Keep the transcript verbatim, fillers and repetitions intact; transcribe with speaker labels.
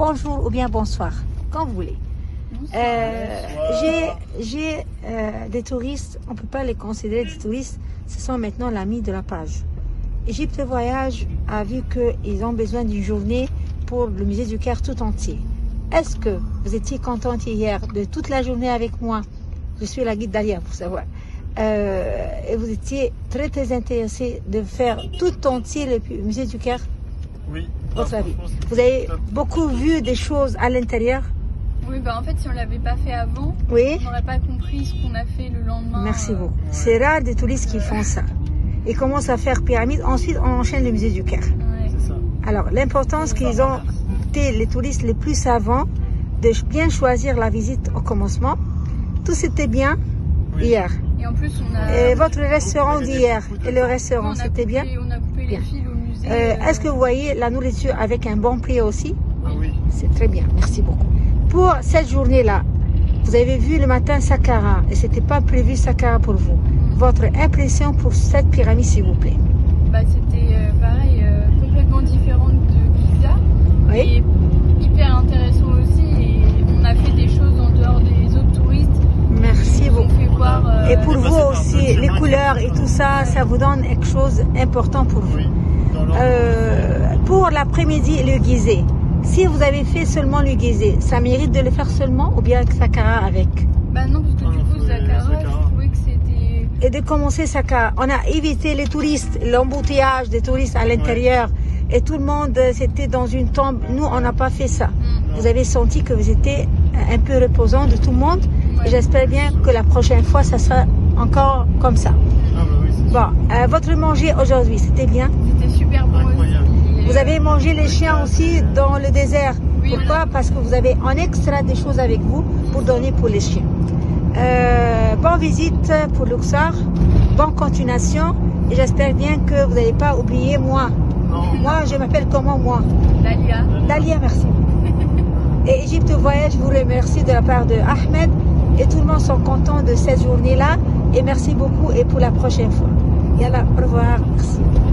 Speaker 1: bonjour ou bien bonsoir, quand vous voulez. Euh, j'ai euh, des touristes, on ne peut pas les considérer des touristes, ce sont maintenant l'ami de la page. Égypte Voyage a vu qu'ils ont besoin d'une journée pour le musée du Caire tout entier. Est-ce que vous étiez contente hier de toute la journée avec moi? Je suis la guide Dalia pour savoir. Euh, et vous étiez très très intéressé de faire tout entier le musée du Caire?
Speaker 2: Oui.
Speaker 1: Votre avis. Vous avez beaucoup vu des choses à l'intérieur?
Speaker 3: Oui, bah en fait, si on ne l'avait pas fait avant,
Speaker 1: oui.
Speaker 3: on n'aurait pas compris ce qu'on a fait le lendemain.
Speaker 1: Merci beaucoup.
Speaker 3: Euh...
Speaker 1: C'est rare des touristes qui font ça. Ils commencent à faire pyramide, ensuite on enchaîne le musée du Caire.
Speaker 3: Ouais.
Speaker 2: Ça.
Speaker 1: Alors, l'importance qu'ils ont été les touristes les plus savants de bien choisir la visite au commencement. Tout c'était bien oui. hier.
Speaker 3: Et en plus, on a...
Speaker 1: Et votre restaurant d'hier et le restaurant, c'était bien?
Speaker 3: On a coupé les fils au musée.
Speaker 1: Euh, euh... Est-ce que vous voyez la nourriture avec un bon prix aussi?
Speaker 2: Ah oui.
Speaker 1: C'est très bien, merci beaucoup. Pour cette journée-là, vous avez vu le matin Saqqara et c'était pas prévu Saqqara pour vous. Mmh. Votre impression pour cette pyramide, s'il vous plaît?
Speaker 3: Bah, c'était euh, pareil, euh, complètement différente de Giza.
Speaker 1: Oui.
Speaker 3: Et hyper intéressant aussi. Et on a fait des choses en dehors des autres touristes.
Speaker 1: Merci beaucoup.
Speaker 3: Fait voir, euh,
Speaker 1: et pour vous aussi, les couleurs et tout ça, ça vous donne quelque chose d'important pour vous.
Speaker 2: Oui.
Speaker 1: Euh, pour l'après-midi, le Gizeh. Si vous avez fait seulement le Gizeh, ça mérite de le faire seulement ou bien Saqqara avec?
Speaker 3: Bah non, parce que du coup, Saqqara, je trouvais que c'était...
Speaker 1: Et de commencer Saqqara, on a évité les touristes, l'embouteillage des touristes à l'intérieur. Ouais. Et tout le monde, c'était dans une tombe. Nous, on n'a pas fait ça. Mm. Vous avez senti que vous étiez un peu reposant de tout le monde. Ouais. J'espère bien que la prochaine fois, ça sera encore comme ça.
Speaker 2: Ah bah oui,
Speaker 1: bon, euh, votre manger aujourd'hui, c'était bien?
Speaker 3: C'était super bon.
Speaker 2: Incroyable.
Speaker 1: Vous avez mangé les chiens aussi dans le désert.
Speaker 3: Oui,
Speaker 1: pourquoi? Parce que vous avez en extra des choses avec vous pour donner pour les chiens. Euh, bonne visite pour Luxor, bonne continuation et j'espère bien que vous n'allez pas oublier moi.
Speaker 2: Non.
Speaker 1: Moi, je m'appelle comment moi?
Speaker 3: Dalia.
Speaker 1: Dalia, merci. Et Égypte Voyage vous remercie de la part de Ahmed et tout le monde sont contents de cette journée-là et merci beaucoup et pour la prochaine fois. Yallah, au revoir, merci.